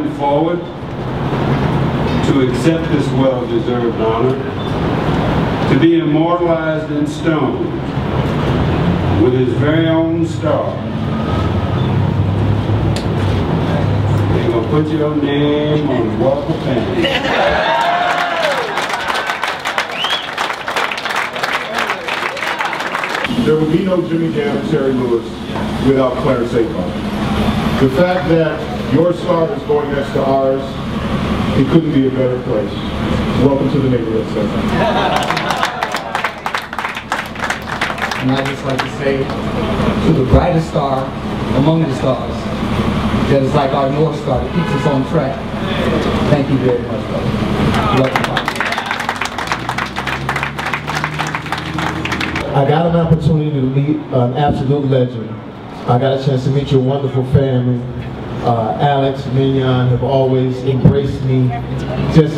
coming forward to accept this well-deserved honor, to be immortalized in stone with his very own star. They're going to put your name on the Walk of Fame. There would be no Jimmy Jam and Terry Lewis without Clarence Avant. The fact that your star is going next to ours, it couldn't be a better place. Welcome to the neighborhood, sir. And I'd just like to say to the brightest star among the stars, that is like our North Star that keeps us on track. Thank you very much, brother. Welcome. I got an opportunity to meet an absolute legend. I got a chance to meet your wonderful family. Alex, Mignon have always embraced me just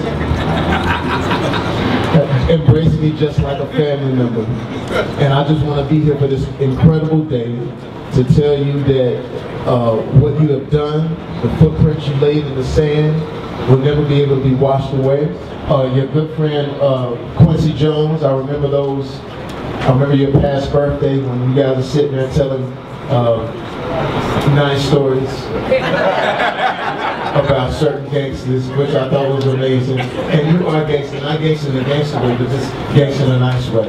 like a family member. And I just want to be here for this incredible day to tell you that what you have done, the footprints you laid in the sand, will never be able to be washed away. Your good friend Quincy Jones, I remember those. I remember your past birthday when you guys were sitting there telling nice stories about certain gangsters, which I thought was amazing. And you are gangster, not gangster in a gangster way, but just gangster in a nice way.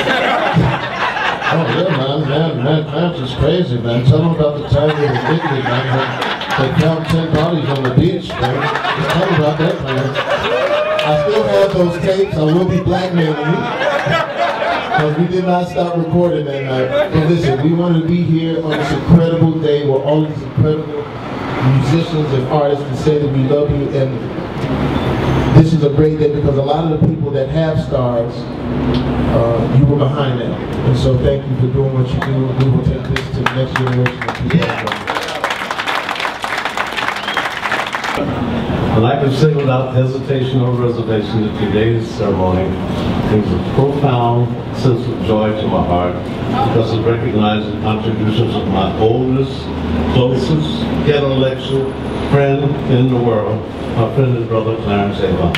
Oh yeah, man, just crazy, man. Tell them about the time they were Italy, man. They found 10 bodies on the beach, man. Just tell them about that, man. I still have those tapes. I will be blackmailing you. Because we did not stop recording that night. But listen, we want to be here on this incredible day where all these incredible musicians and artists can say that we love you. And this is a great day because a lot of the people that have stars, you were behind them. And so thank you for doing what you do. We will take this to the next generation of people. I'd like to say without hesitation or reservation that today's ceremony brings a profound sense of joy to my heart because it recognizes the contributions of my oldest, closest, ghetto lecture friend in the world, my friend and brother Clarence Avant.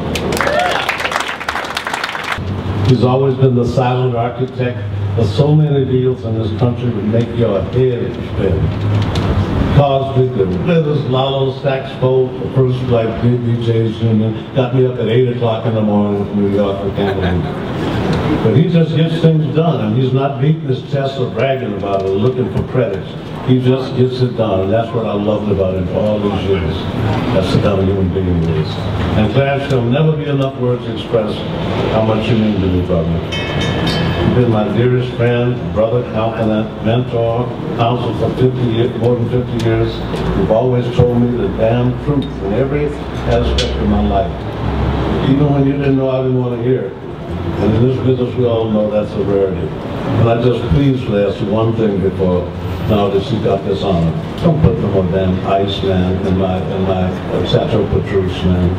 He's always been the silent architect of so many deals in this country that make your head spin. Cosby, the Blithers, Lalo, Saxo, the first black DJs Union, got me up at 8 o'clock in the morning from New York for campaign. But he just gets things done, and he's not beating his chest or bragging about it or looking for credits. He just gets it done, and that's what I loved about him for all these years. That's the kind of human being he is. And Clarence, there'll never be enough words to express how much you mean to me, brother. You've been my dearest friend, brother, confidant, mentor, counsel for 50 years, more than 50 years. You've always told me the damn truth in every aspect of my life. Even when you didn't know I didn't want to hear it. And in this business, we all know that's a rarity. And I just please ask you one thing before, now that you got this honor. Don't put no more damn ice, man, in my Chateau Patrice, man.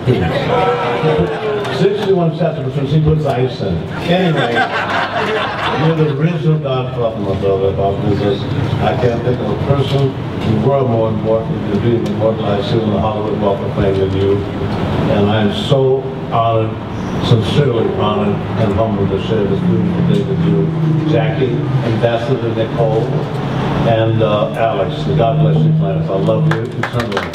61 Chateau Patrice, he puts ice in it. Anyway, you're the original godfather, my brother, about business. I can't think of a person in the world more important to be immortalized here in the Hollywood Walk of Fame than you. And I am so honored, sincerely honored and humbled to share this beautiful day with you, Jackie, Ambassador Nicole, and Alex. God bless you, Clarence. I love you eternally.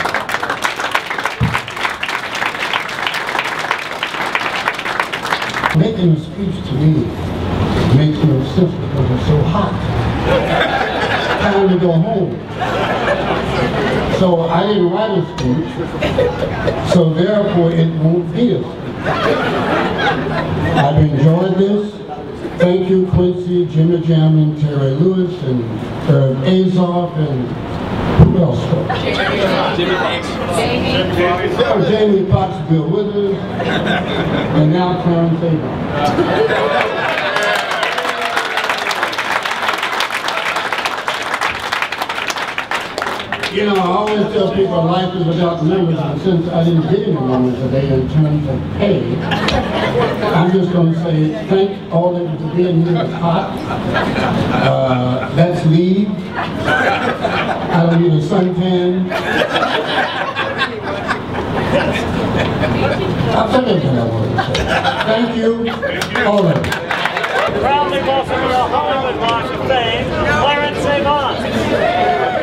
Making a speech to me makes no sense because it's so hot. Time to go home. So I didn't write a speech, so therefore it won't be a speech. I've enjoyed this. Thank you, Quincy, Jimmy Jam, and Terry Lewis, and Azoff, and who else? Jamie Foxx, Bill Withers, and now Clarence Avant. You know, I always tell people life is about numbers, and since I didn't get any numbers today in terms of pay, I'm just going to say thank all of you for being here. It's hot. Let's leave. I don't need a suntan. I've said everything I wanted to say. Thank you, all of you. Proudly welcoming the Hollywood Walk of Fame, Clarence Avant.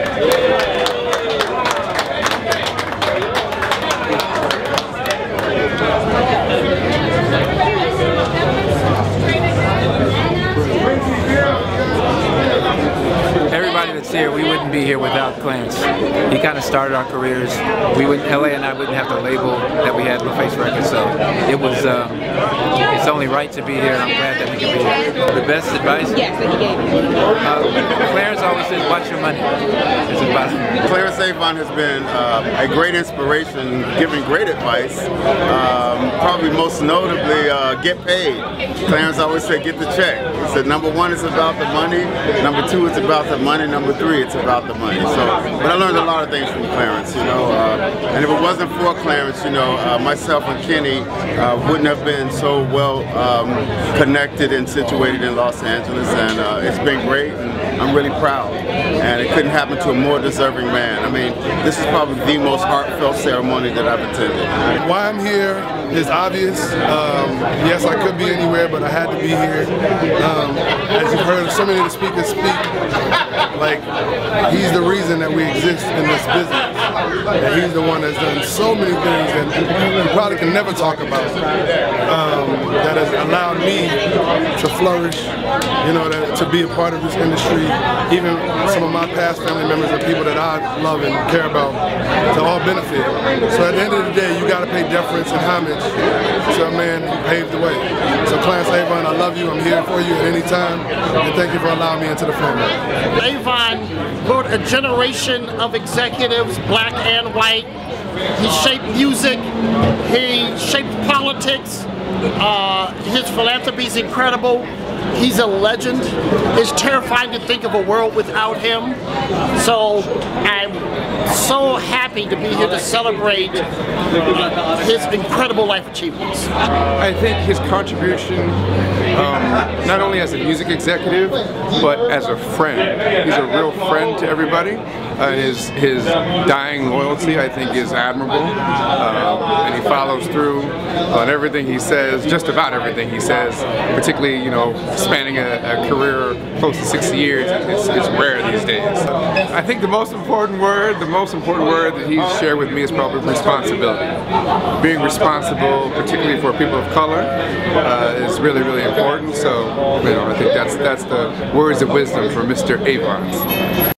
Everybody that's here, we wouldn't be here without Clarence. He kind of started our careers. LA and I wouldn't have the label that we had with Face Records, so it was, it's only right to be here, and I'm glad that we can be here. The best advice? Yes, that he gave you. Clarence always says, watch your money. It's about Clarence Avant has been a great inspiration, giving great advice. Probably most notably, get paid. Clarence always said, get the check. He said, number one, it's about the money. Number two, it's about the money. Number three, it's about the money. So, but I learned a lot of things from Clarence, you know. And if it wasn't for Clarence, you know, myself and Kenny wouldn't have been so well connected and situated in Los Angeles. And it's been great, and I'm really proud. And it couldn't happen to a more deserving man. I mean, this is probably the most heartfelt ceremony that I've attended. Why I'm here is obvious. Yes, I could be anywhere, but I had to be here. As you've heard so many of the speakers speak, like, he's the reason that we exist in this business. And he's the one that's done so many things that we probably can never talk about, that has allowed me to flourish, you know, to be a part of this industry. Even some of my past family members are people that I love and care about, to all benefit. So at the end of the day, you got to pay deference and homage to a man who paved the way. So Clarence Avant, I love you. I'm here for you at any time, and thank you for allowing me into the family. Avant brought a generation of executives, black and white. He shaped music, he shaped politics. His philanthropy is incredible. He's a legend. It's terrifying to think of a world without him. So I'm so happy to be here to celebrate his incredible life achievements. I think his contribution, not only as a music executive, but as a friend. He's a real friend to everybody. His dying loyalty, I think, is admirable. And he follows through on everything he says, just about everything he says, particularly, you know, spanning a career close to 60 years. It's rare these days. I think the most important word that he's shared with me is probably responsibility. Being responsible, particularly for people of color, is really, really important. So, you know, I think that's the words of wisdom for Mr. Avant.